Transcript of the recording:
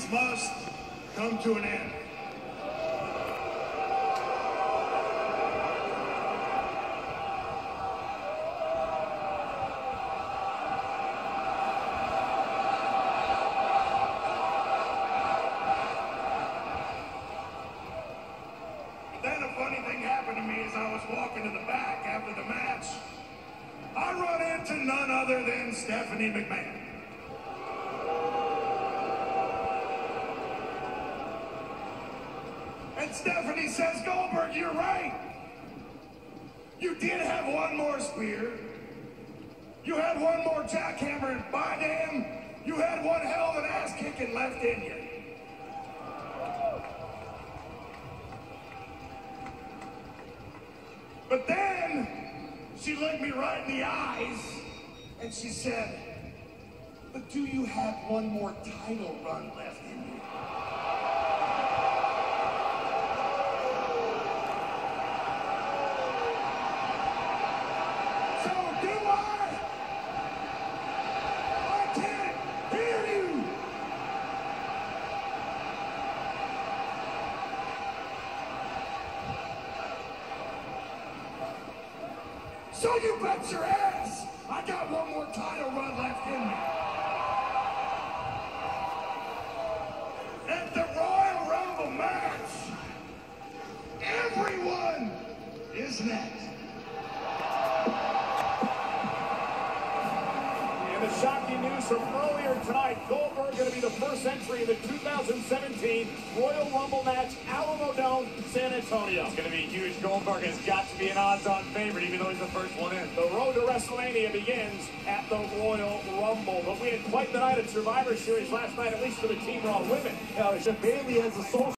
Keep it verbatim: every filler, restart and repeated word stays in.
things must come to an end. Then a funny thing happened to me as I was walking to the back after the match. I run into none other than Stephanie McMahon. And Stephanie says, Goldberg, you're right. You did have one more spear. You had one more jackhammer, and by damn, you had one hell of an ass kicking left in you. But then, she looked me right in the eyes, and she said, but do you have one more title run left in you? So do I? I can't hear you. So you bet your ass I got one more title run left in me. At the Royal Rumble match, everyone is next. And the shocking news from earlier tonight, Goldberg going to be the first entry in the two thousand seventeen Royal Rumble match, Alamodome, San Antonio. It's going to be huge. Goldberg has got to be an odds-on favorite, even though he's the first one in. The road to WrestleMania begins at the Royal Rumble. But we had quite the night at Survivor Series last night, at least for the Team Raw women. Uh, Bayley has a social